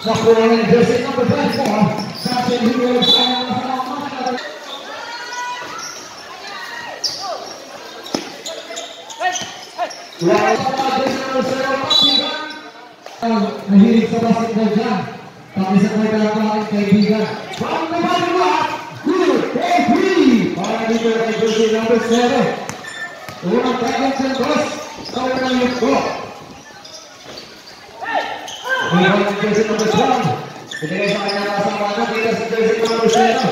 Nakuha jersey number 24. Samson Hero sayang masalah. Mahilig sa basketball dyan. Tapi sa mga kalapang kaibigan. From the body block, good, free. Para dito kay jersey number 7. Unang tagang sa cross. Kaya na yung go. Mayroon ang jersey number 12. Binigay sa kanya kasama na dito sa jersey number 7.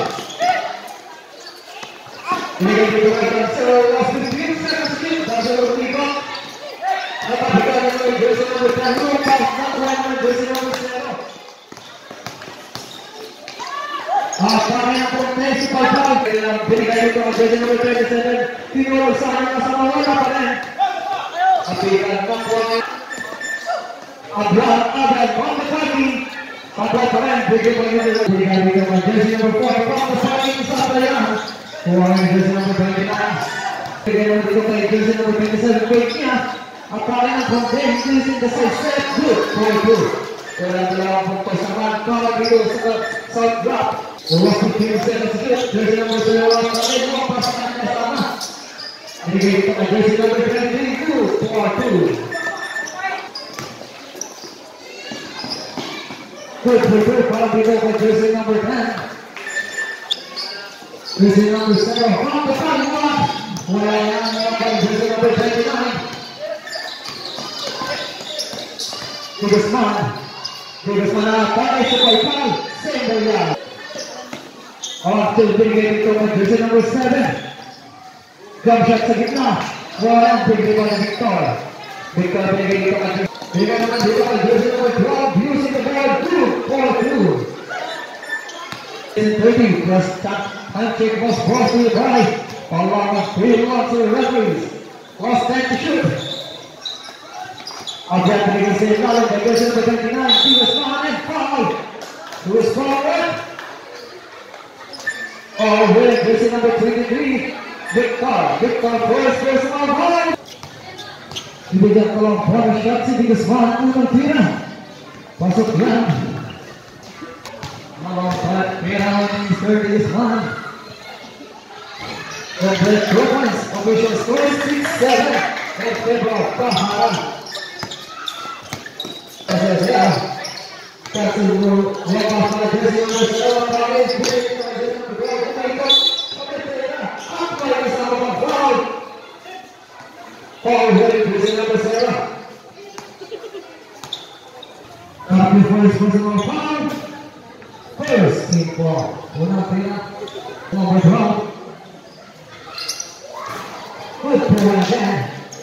Binigay dito kay Cancelo. Last 15 seconds kick. Cancelo Rico. Napabigay na yung jersey number 10. Yung pass na kuha ng jersey number 0. Para yung principal foul. Binigay dito ang jersey number 27. Tinulog sa kanya kasama. Wala pa rin. Apikan na kuha. Ablan from the party. Ablan pa rin. Binigay dito ang jersey number 4. From the party sa Atayan. Kuha ng jersey number 29. Binigay naman dito kay jersey number 27. Wait niya. At parang ang content using the side set. Good. 4-2. Kaya ang dalawang puntos naman. Para dito sa side drop. Last 15 seconds kick. Jersey number 0. Ang pasakan niya sama. Binigay dito kay jersey number 23. Good. 4-2. Good. Para dito kay jersey number 10. Jersey number 7. From the body block. Wala yan kay jersey number 29. Bigasman na patay sa paypal. Sender yan. After binigay dito kay jersey number 7. Jump shot sa gitna. Walang binigay pa ng Victor. Victor binigay dito kay jersey. Binigay naman dito kay jersey number 12. Using the ball. 2-4-2. In 30 plus that handshake was brought to the right. Along with 3-1 to the referees. Was 10 to shoot. Ablan binigay sa ilalim kay jersey number 29. He was foul and foul. He was forward. With jersey number 23. Victor first personal foul. Ibigyan ko lang para shot si Bigasman. Unang tira. Pasok yan. Malapad pera ng Mr. Bigasman. And the 2 points. Official score is 6-7. And Pedro Pahara. Asya. Kasi mo lepas pada jersey number 7 kali jersey number 2. Apa yang bersama Bang Paul? Paul dari jersey number 7. Tapi first personal foul. First team ball. Unang tira. Number 12. Good play again.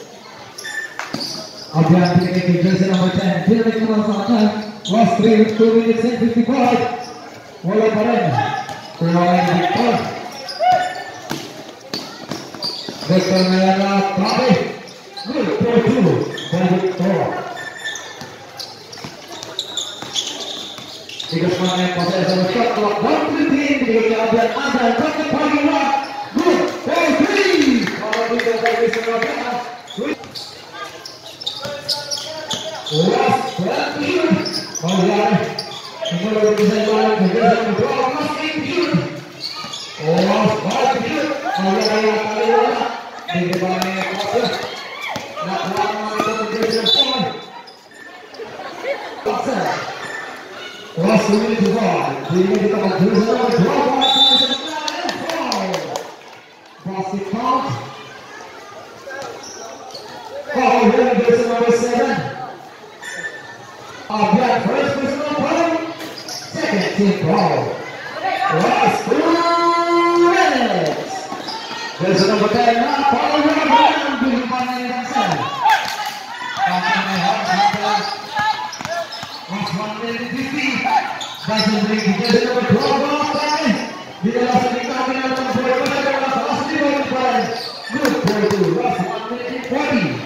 Ablan binigay kay jersey number 10. Pinalik naman sa akin. Last 2 minutes and 55. Wala pa rin. Kumain Victor. Victor na yan na tabi. Good 4-2. By Victor. Bigasman na yung pasaya sa shot clock. 1-3. Binigay kay Ablan. Ablan from the party block. Good 4-3. Para dito kay jersey number 10. Last 12 shoot. Yan. Ito lang sa ibalang kagaya ng 12. Last 8 shoot. Last 5 shoot. Yan ay nakaliwala. Hindi ba na yung kapya? Nakuha naman ito ng jersey ng 4. Last 2 minutes to go. Hindi dito ang jersey ng 12. Basket count. Foul here in jersey number 7. Ablan first personal foul. Second team foul. Last 2 minutes. Jersey number 10 na foul na Ablan. Bilipan na yung Dansan. Aking may hapon. Last 1 minute 50. Dansan bring the jersey number 12 off time. Dinala sa gitna ng mga foul. Last 2 minutes pa rin. Good 4-2. Last 1 minute 40.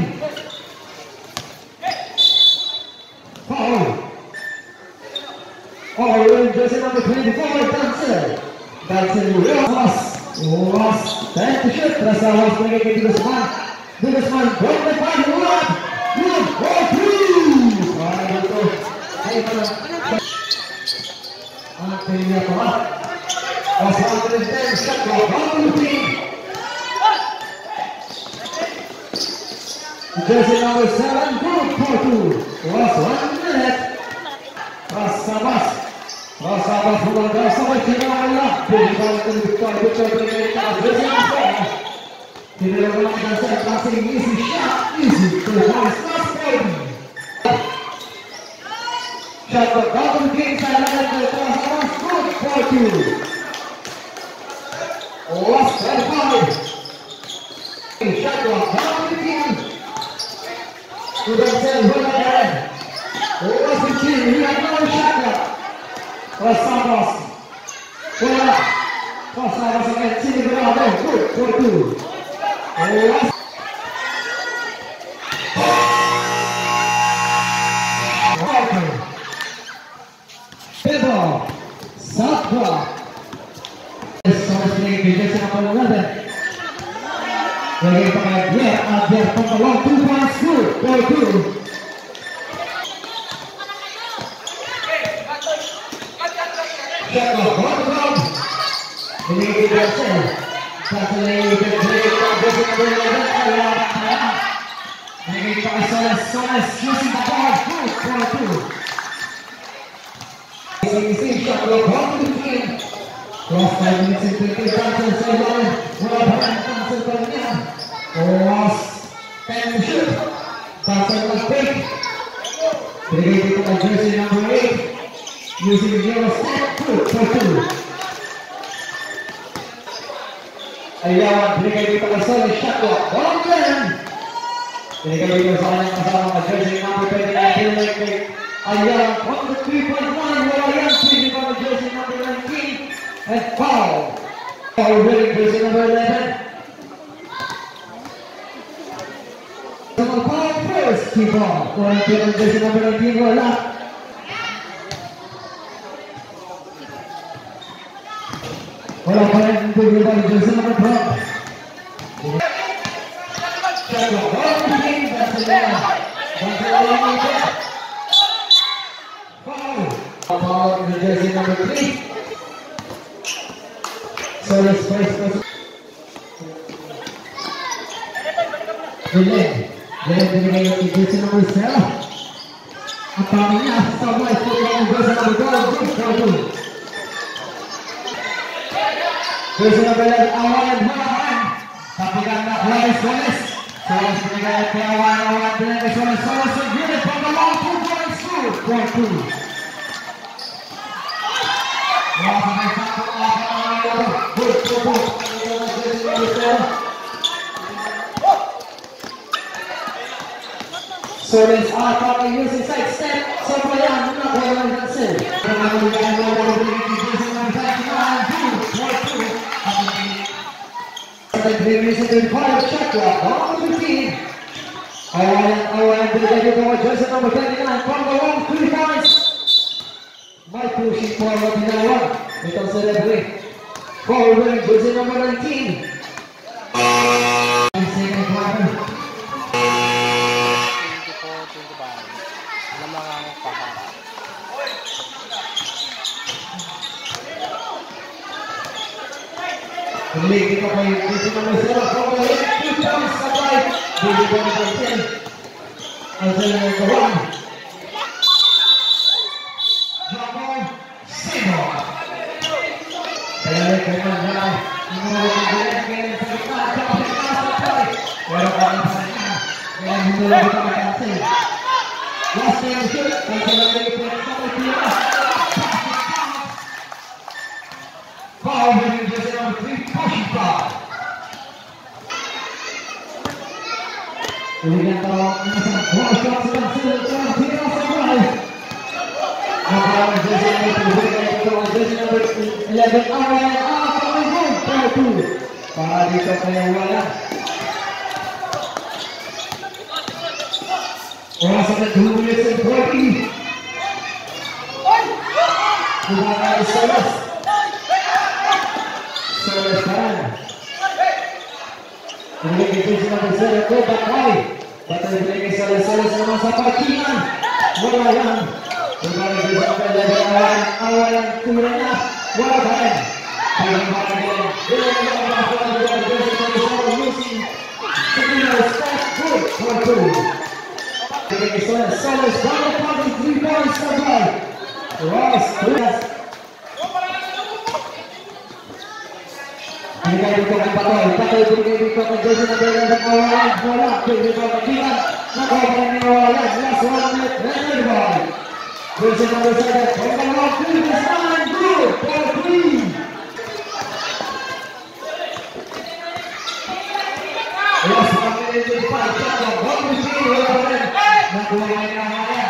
Jersey number 24, Dansan Ross. 10 to shoot. Terasa Ross binigay kay Bigasman. Bigasman, from the party block. Good 4-3. Para dito. Ay, jersey number 7, good for 2. Was 1 minute. Rasabas memandang sampai final adalah berikan victory jersey number 4. Tidak melakukan passing easy shot, easy to pass, not scoring. Shot the bottom game side of the Rasabas, good for 2. Was 5. Shot the bottom game. Sudah selesai. Was 15. We have no shot. Rasabas. Bola. Rasabas akan sini berada. Good for 2. Pebble, Sabra. Source playing jersey number 11. Lagi pakai dia, Ajar pembalon 2 points good for 2. Jaga bottom. Ini kita sel. Ini pakai Soles using the ball good for 2. Ini shot the bottom game. Last 5 minutes and 20 seconds remaining. Was 10 shoot. Johnson was quick. Delivery to jersey number 8. Using zero step good for 2. Ayawan berikan di tengah Soles shot clock. Bongkan. Berikan di bersama yang bersama jersey number 29. Ayawan on the 3-point line. Ayawan berikan di jersey number 19. And foul. Foul winning jersey number 11. Number 5 first keep on. Going to jersey number 19 roll up. Bola balik untuk berubah jersey number 12. Foul in jersey number 3. Soles first person. Jelek dengan jersey number 7. Apabila Sabra ikut dengan jersey number 12. Jersey number 11 awalan balapan. Tapi karena play Soles berikan ke awan dengan Soles sendiri pembalon 2 points good for 2. Soles akan using side step supaya menang hasil. Awan terjadi bahwa jersey number 29 pembalon 3 points. My pushing forward in awan. Itu celebrate. Foul winning jersey number 19. Second quarter. Kembali kita ke jersey number 7. Foul winning 2 points supply. Jersey number 10. Hasil yang kedua. Orang sampai 2 minit dan 40. Bukan Soles. Soles sekarang. Kemudian itu cuma bersedia ke Batai. Batai beri Soles nama siapa Kinan. Melayang. Bukan itu sampai dari awal yang kemudiannya Walaupun. Bagaimana dia? Dia yang melakukan jersey number 7 using 9 step. Good for two. Solis double party 3 points for goal. Ross, yes. Ini dito kay Patoy bigay dito kay Jason Abela ng awalan, bola, bigay dito kay Dilan, nakawalan ng awalan, last 1 minute, red ball. Jason Abela, from the long previous line, good, for 3. Yes, kami dito pa, check the ball machine, nakuha ng awalan.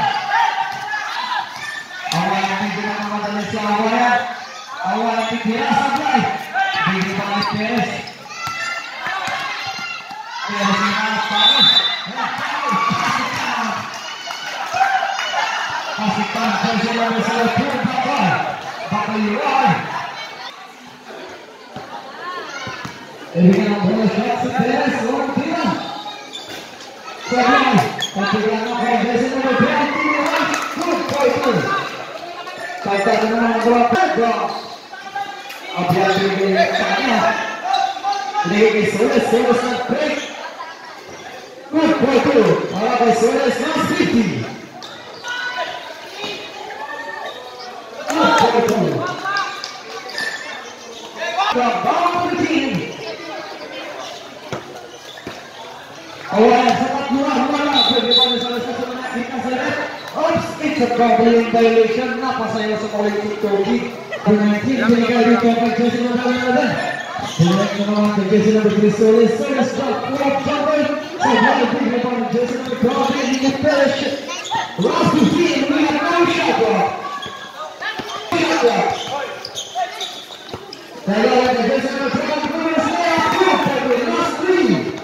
Awalan ang pinakamadali si awalan, awalan ang pinira sa play. Bigay pa ng Perez. Kaya sinanap pa rin. Pasikan po sila ng sa third bakal. Bakal yun. Ibigay ng bonus shot si Perez. Huwag tira. Sabay. Patigan na kay Jason number 20. Good fighter. Kaya naman ang drop. Abbiamo il Solis sta break. Good for two. Ora il Solis non sfitti. Good for two. The bomb team. Ora sapat mula bagaimana salah satu menakutkan saya. Oops, it's a gambling violation. Napa saya sekolah itu togi. Penalti diberikan di tempat Jason Abela. Seleksi nomor 3 Jason Abela Solis stop kurang capai. Sebuah diberikan Jason Abela di Perez. Last 15 we have no shot clock. Saya Jason Abela Perez last 3.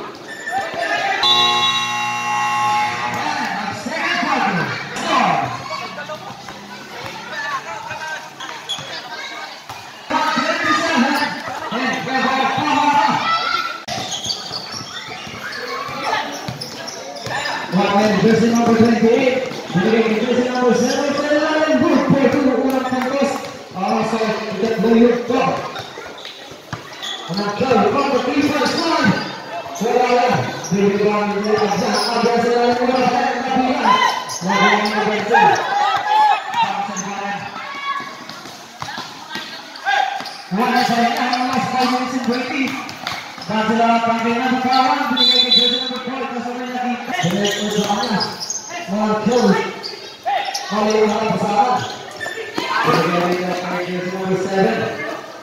Jersey number 28, jersey number 7, good for two, ulang tangkos, also tidak boleh top. Menakal, from the 3-point line, Seraya, diberikan di ada selain menggunakan kabilan, lawan yang bersih. Mana saya mas kawan si Betty, dan setelah panggilan kawan, diberikan di jersey number 4, kesorannya lagi. Select usaha more kills. Kali ini pasangan. Bagaimana dengan jersey number 7?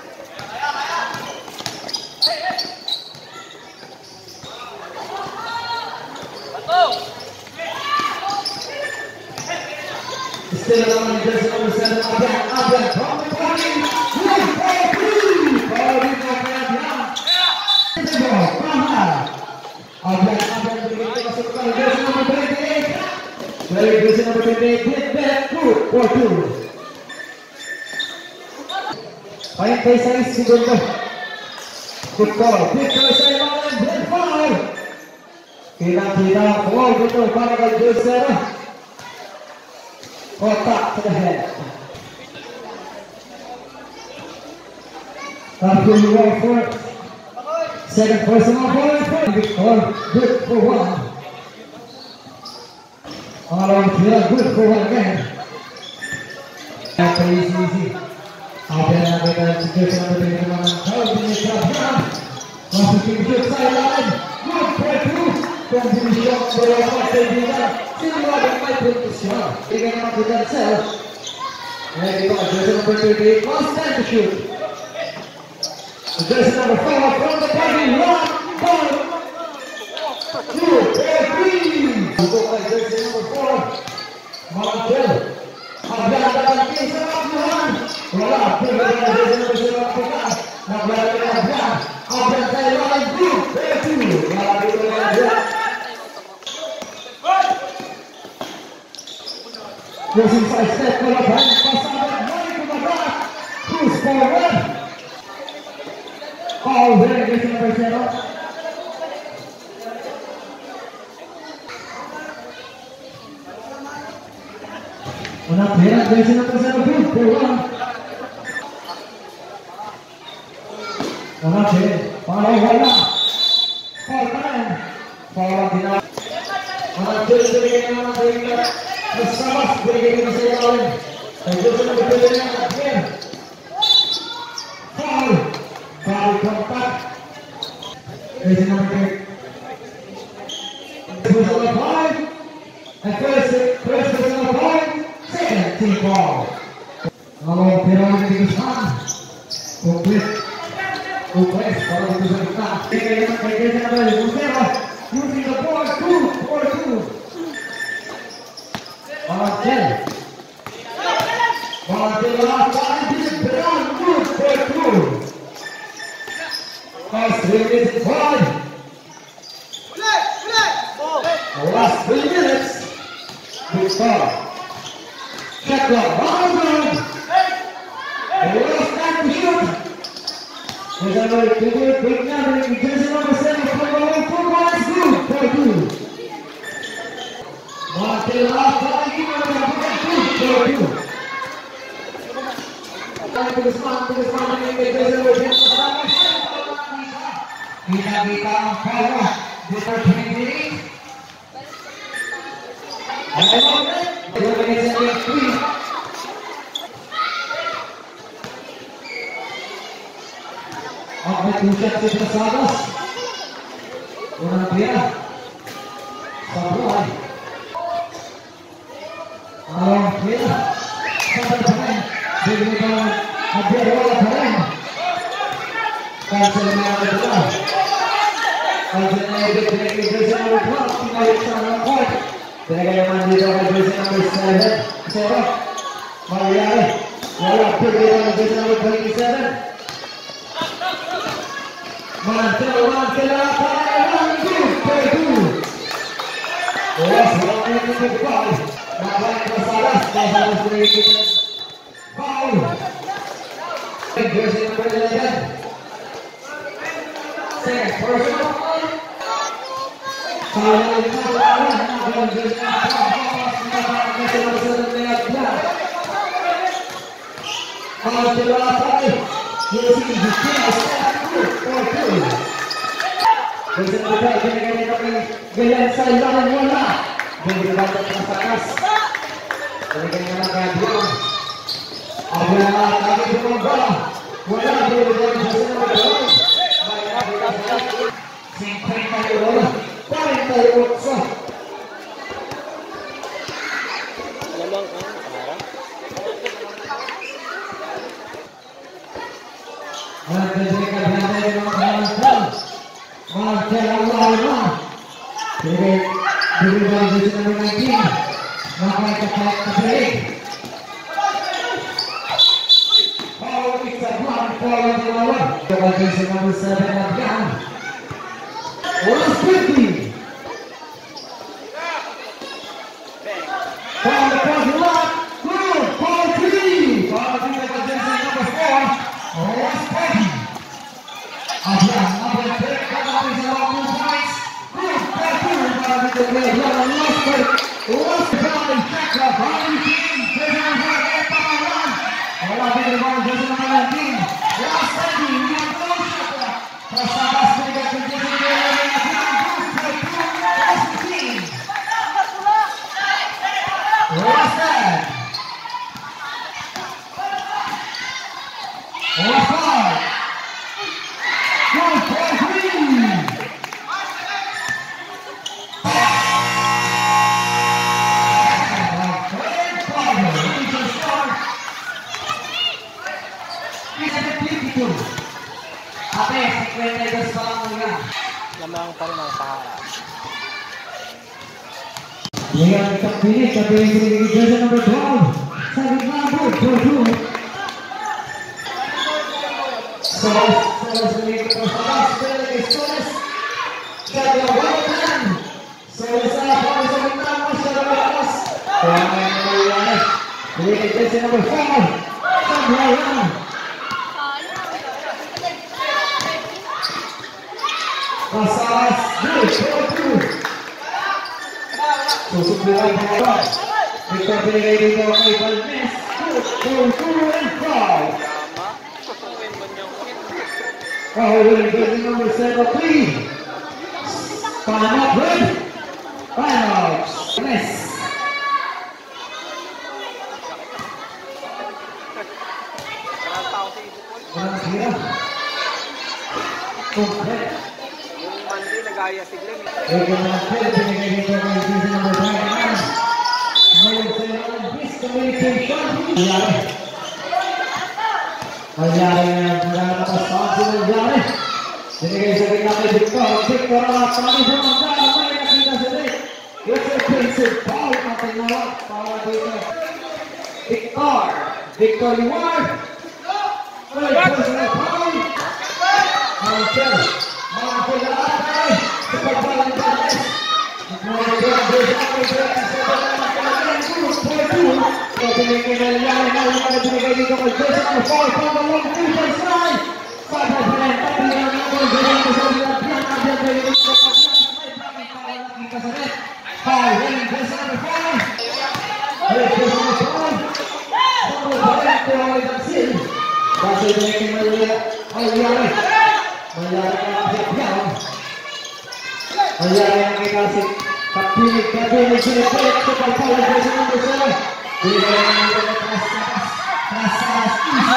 Still on jersey number 7. Abang from the corner. Very good number 28, hit back, good for two. Paling saya segundo. Good call, Victor saya malam dan foul. Kira-kira foul betul para kali Sarah. Kotak to the head. After you walk for it. Second personal foul, good for one. Around here, good for one again. After easy. Abela better situation of the man. How do you stop? Masuk ke sideline. Good for two. Contribution bola partai juga. Semua dapat berkesan. Dengan melakukan sel. Lagi pak jersey number 28. Last time to shoot. Jersey number 4 from the party. One ball. Two, three. Untuk jersey number 4. Maladel. Abela dalam keselamatan. Bola tinggal jersey number 7. Abela saya lawan good. Two. Closing side step bola banyak pasangan naik ke belakang. Push forward. Foul dari jersey number 7. Una pera jersey number 7 good for one. Una pera para bola. Foul time. Foul Last 3 minutes. Good start. Check up. Last time to shoot. There's another quick number. Jersey number 7 from the whole 4 points. Good. 4-2. Martel last time. Give him a 4-2. To the spot. Kita ang power. This are 20 minutes. Ahmed Ucap di Prasadas. Unang dia. Sabruan. Along dia. Sampai pemain. Diberikan hadiah bola keren. Cancel merah kedua. Cancelnya itu tidak bisa membuat tinggal sana kuat. Dengan yang mandi dengan jersey number 7, Serok, Mariari, Wala pergi dengan jersey number 27. Mantel, seorang ini foul. Nampak Prasadas, Prasadas sedikit foul. Jersey number 11. Second personal foul. Lamang pa rin ang Sahara. Yang terpilih dari jersey number 12, Salim Mahmud, 22. Soles memiliki Prasadas, memiliki Soles. Jaga Walton. Soles apa bisa bintang masyarakat atas. Yang mulia, memiliki jersey number 5, Sambuayan. Prasadas, good, 22. Susuk bilang pengaruh. Victor binigay dito kay Balmes. 2 and 5. Foul with jersey number 7, please. Time up, red. Finals. Miss. Yung Monday nagaya si Glenn. Binigay sa ring natin Victor. Victor ang pangin sa mga may nakita sa ring. It's a offensive foul ang tinawag para dito. Victor. Victor Liwar. Personal foul. Marcel. Marcel na atay. Sa pagbalang Gomez. Binigay na lang na binigay dito kay Jason. Ang foul from the long defense line. Pada bulan tapi yang akan berjalan ke sebelah biar ada dari kita saja. Foul yang besar foul. Besar foul. Foul balik ke oleh Taksin. Kasih mereka melihat Ayari. Ayari yang Ayari yang dikasih. Tapi ini jelek cepat foul besar besar. Tidak ada keras.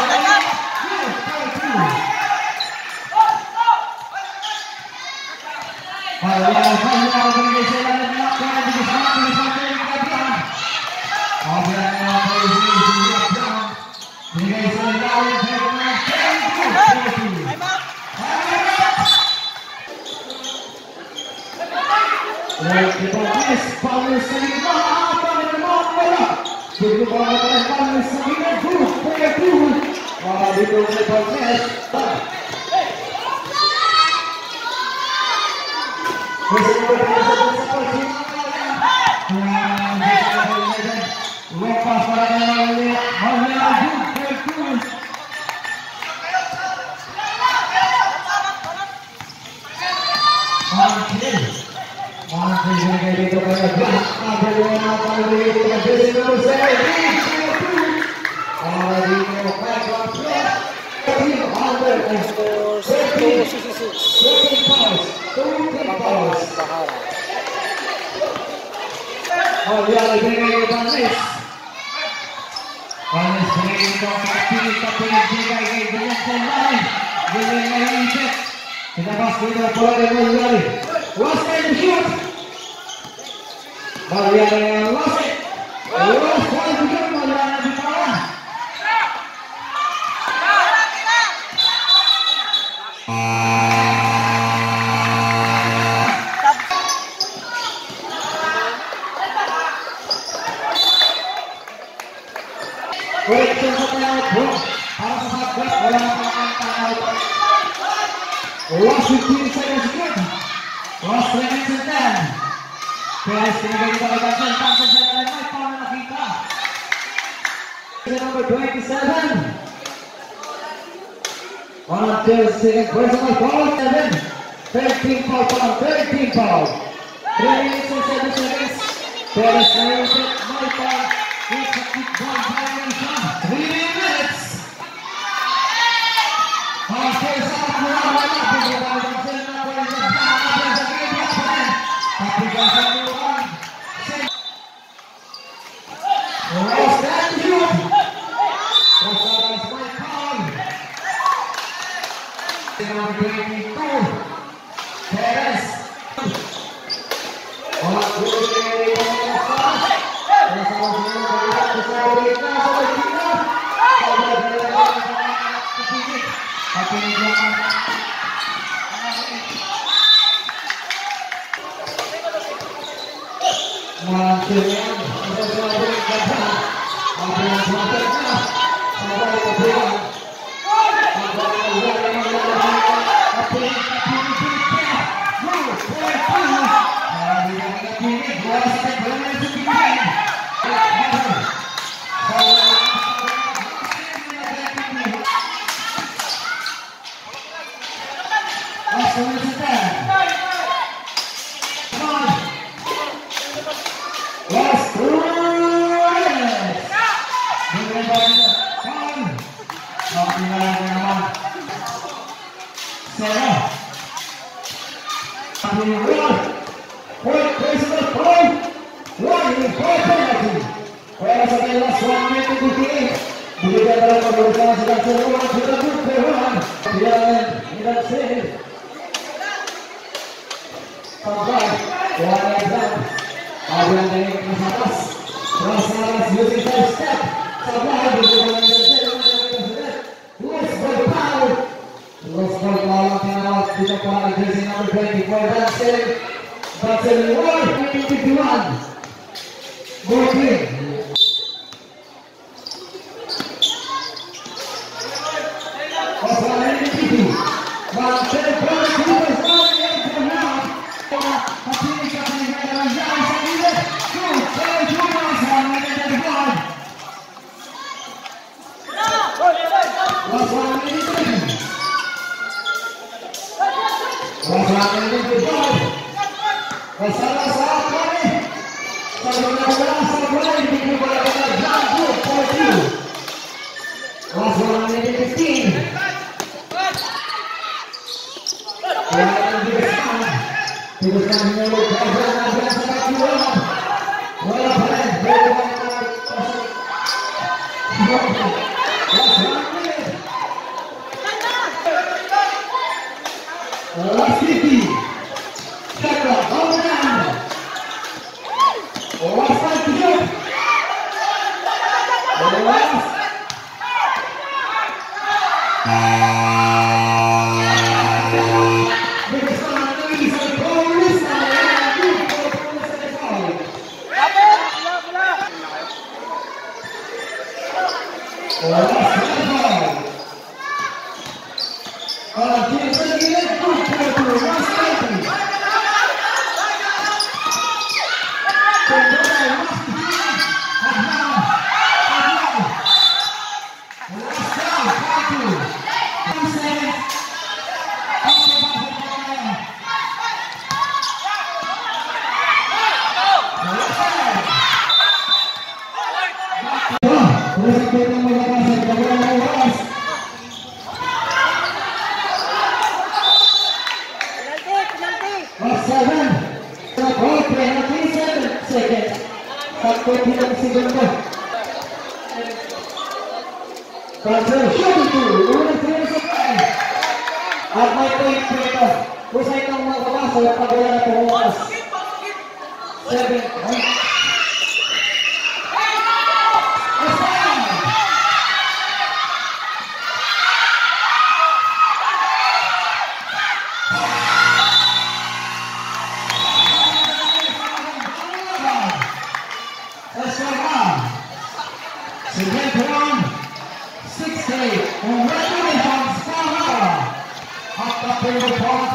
Number 27. On second personal foul, 7. 13 foul, 13 foul. 3 minutes and 7 seconds. Perez Reyes, my foul. It's a kick ball violation. 3 minutes. Point, place of the waiting for a penalty. Well, sa kaya last 1 minute to game. Bigyan dalam pemberusahaan sedang seruan sudah berperan. Bilangan tidak sih. Sampai Wahai Islam. Abraham dari atas. Rasalas using first step. Sampai berjalan Lost ball power. Lost ball power cannot be the power jersey number 24. That's a 151. Good team. After the